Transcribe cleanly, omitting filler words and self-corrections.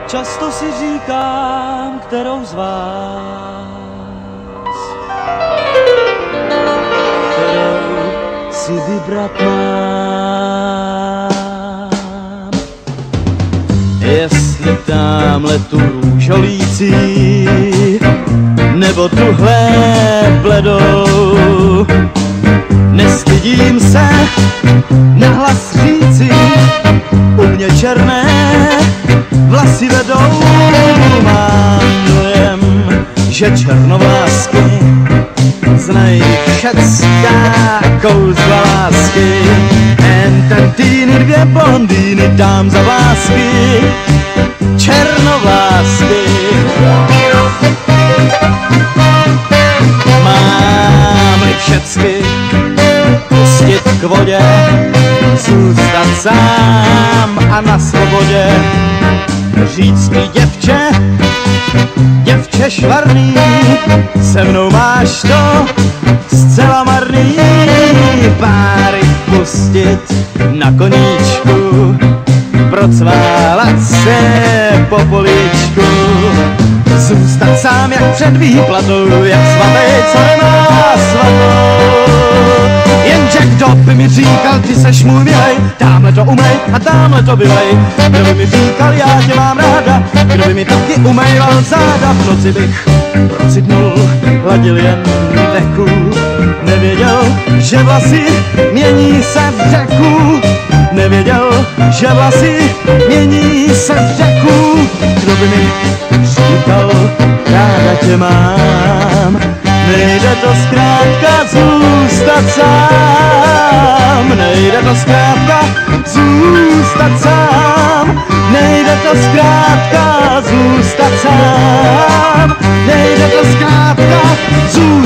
Často si říkám, kterou z vás, kterou si vybrat mám. Jestli tamhle tu růžolící, nebo tuhle bledou, nestydím se nahlas říci, u mě černé vlasy vedou. Mám dojem, že černovlásky znají všecká kouzla lásky. Ententýny, dvě blondýny, dám za vlásky, černovlásky. Mám-li všecky pustit k vodě, zůstat sám a na svobodě, říct mi děvče švarný, se mnou máš to zcela marný. Páry pustit na koníčku, procválat se po políčku, zůstat sám jak před výplatou, jak svatý, co nemá svatou. Jenže kdo by mi říkal, ty seš můj milej, tamhle to umej a tamhle to bylej. Kdo by mi říkal, já tě mám ráda, kdo by mi taky umejval záda. V noci bych procitnul, hladil jen deku, nevěděl, že vlasy mění se v řeku. Nevěděl, že vlasy mění se v řeku. Kdo by mi říkal, ráda tě mám, nejde to zkrátka zůstat sám. Nejde to zkrátka zůstat sám. Nejde to zkrátka zůstat sám. Nejde to zkrátka zůstat